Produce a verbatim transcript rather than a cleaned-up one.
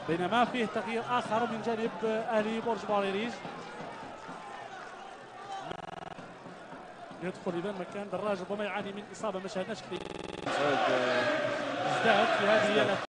بينما فيه تغيير اخر من جانب اهلي برج باريس. يدخل اذا مكان دراج ربما يعاني من اصابه ما شاهدناش كثير. ازداد في هذه